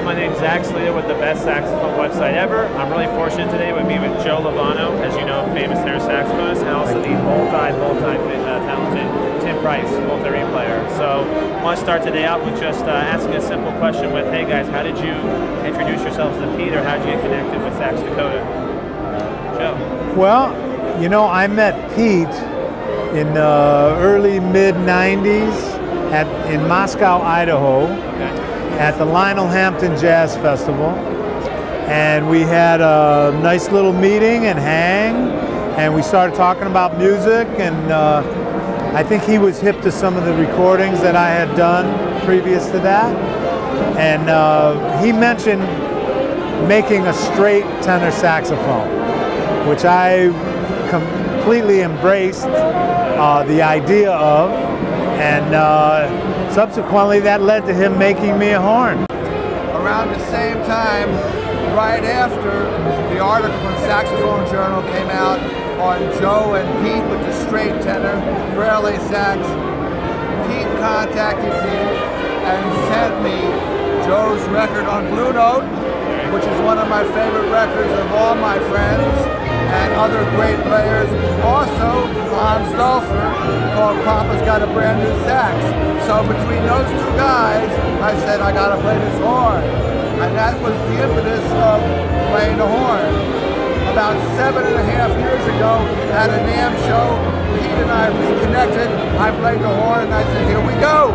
My name's Zach Slater with the Best Saxophone website ever. I'm really fortunate today to be with Joe Lovano, as you know, famous tenor saxophonist, and also the multi-talented Tim Price, multi-reed player. So I want to start today out with just asking a simple question with, hey guys, how did you introduce yourselves to Pete, or how did you get connected with Sax Dakota? Joe. Well, you know, I met Pete in the early mid-90s in Moscow, Idaho, at the Lionel Hampton Jazz Festival, and we had a nice little meeting and hang, and we started talking about music, and I think he was hip to some of the recordings that I had done previous to that, and he mentioned making a straight tenor saxophone, which I completely embraced the idea of, and subsequently that led to him making me a horn. Around the same time, right after the article in Saxophone Journal came out on Joe and Pete with the straight tenor for LA Sax, Pete contacted me and sent me Joe's record on Blue Note, which is one of my favorite records of all my friends and other great players. Also, Hans Dulfer called Papa's Got a Brand New Sax. So between those two guys, I said, I gotta play this horn. And that was the impetus of playing the horn. About 7.5 years ago at a NAMM show, Pete and I reconnected. I played the horn and I said, here we go.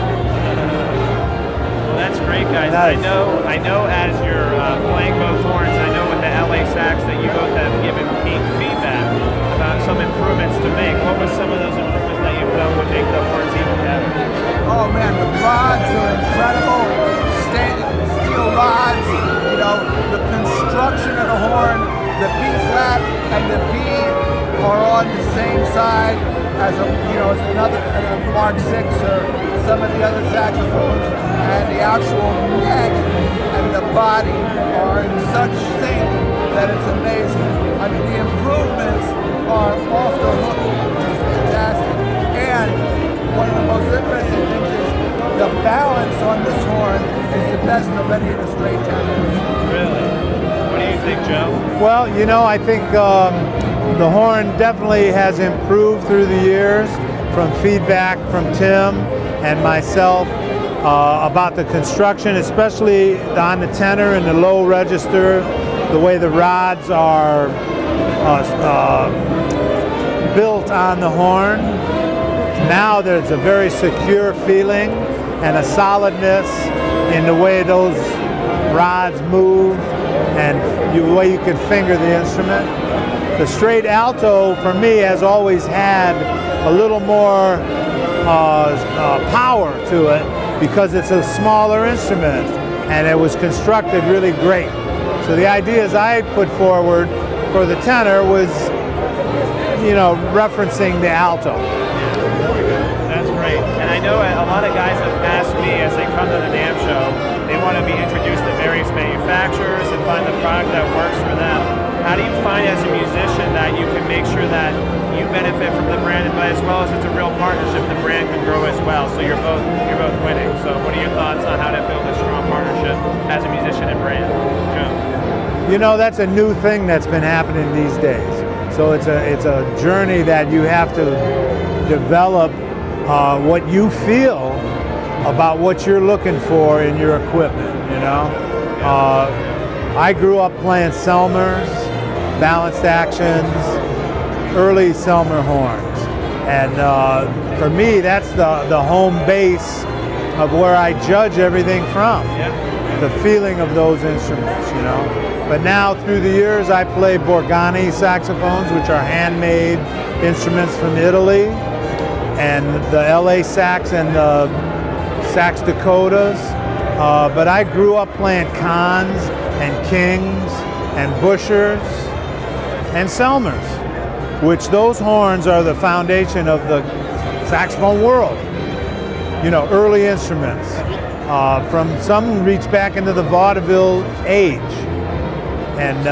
Well, that's great, guys. Nice. I know as you're playing both horns, I know with the LA Sax that you both have given Pete feedback about some improvements to make. What were some of those improvements that you felt would make the horns even better? Oh man, the rods are incredible. Steel rods, you know, the construction of the horn, the B flat and the B are on the same side as another Mark VI or some of the other saxophones, and the actual neck and the body are in such sync that it's amazing. I mean, the improvements are off the hook, just fantastic. And one of the most interesting things is the balance on this horn is the best of any of the straight tenors. Really? What do you think, Joe? Well, you know, I think the horn definitely has improved through the years from feedback from Tim and myself about the construction, especially on the tenor and the low register, the way the rods are built on the horn. Now there's a very secure feeling and a solidness in the way those rods move and the way you can finger the instrument. The straight alto, for me, has always had a little more power to it because it's a smaller instrument and it was constructed really great. So the ideas I put forward for the tenor was, you know, referencing the alto. That's great. And I know a lot of guys have asked me as they come to the NAMM show, they want to be introduced to various manufacturers and find the product that works for them. How do you find as a musician that you can make sure that you benefit from the brand, but as well as it's a real partnership, the brand can grow as well, so you're both winning. So what are your thoughts on how to build a strong partnership as a musician and brand? Joe? You know, that's a new thing that's been happening these days. So it's a journey that you have to develop what you feel about what you're looking for in your equipment, you know. I grew up playing Selmers, balanced actions, early Selmer horns, and for me that's the home base of where I judge everything from. The feeling of those instruments, you know. But now through the years I play Borgani saxophones, which are handmade instruments from Italy, and the LA Sax and the Sax Dakotas. But I grew up playing Kahns and Kings and Bushers and Selmers, which those horns are the foundation of the saxophone world. You know, early instruments. From some reach back into the vaudeville age. And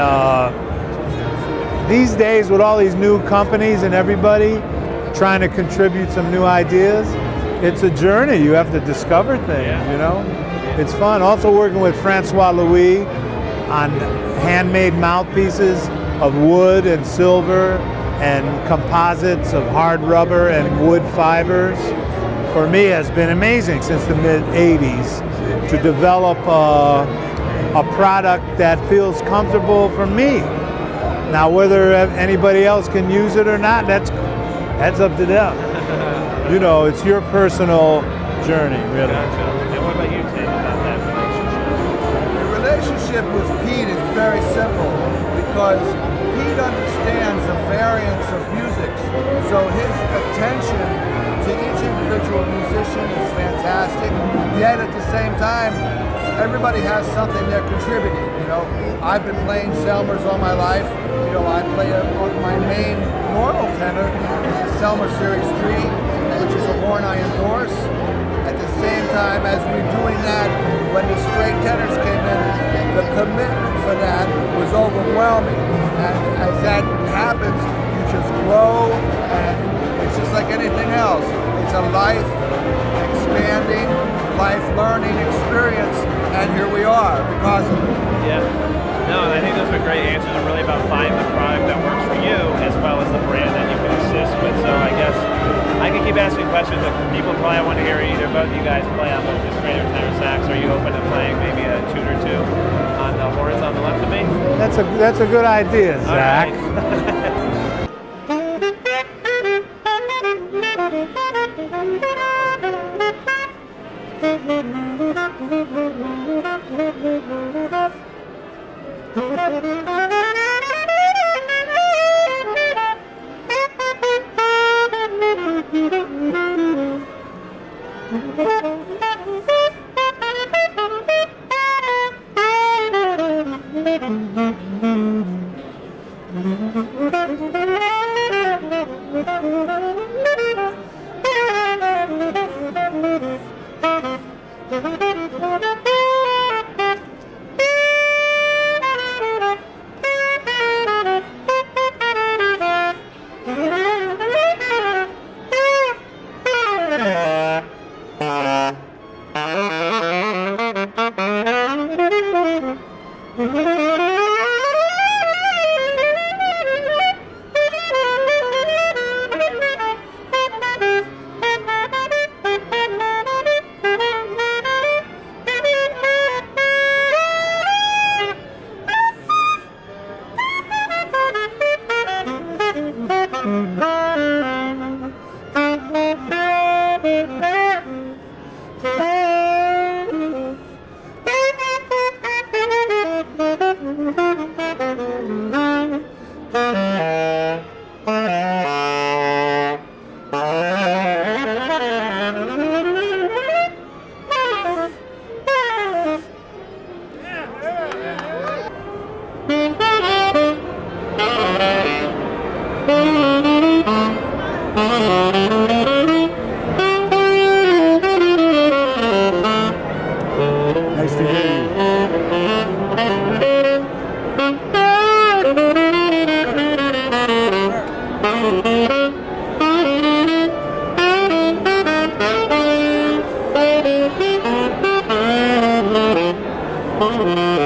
these days with all these new companies and everybody trying to contribute some new ideas, it's a journey. You have to discover things, you know? it's fun. Also working with Francois Louis on handmade mouthpieces of wood and silver and composites of hard rubber and wood fibers. For me, has been amazing since the mid-'80s to develop a product that feels comfortable for me. Now, whether anybody else can use it or not, that's up to them. You know, it's your personal journey, really. Gotcha. And what about you, Tim, about that relationship? The relationship with Pete is very simple because Pete understands the variance of music, so his attention to each individual musician is fantastic. Yet at the same time, everybody has something they're contributing. You know, I've been playing Selmers all my life. You know, I play my main normal tenor is a Selmer Series 3, which is a horn I endorse. At the same time as we're doing that, when the straight tenors came in, the commitment for that was overwhelming. And as that happens, you just grow, and it's just like anything else. It's a life expanding, life learning experience, and here we are because of it. Yeah. No, I think those are great answers. Are really about finding the product that works for you as well as the brand that you can assist with. So I guess I can keep asking questions that people probably want to hear either both you guys play on both the straight or tenor sax. Are you open to playing maybe a tune or two on the horns on the left of me? That's a good idea, Zach. Nice to hear you.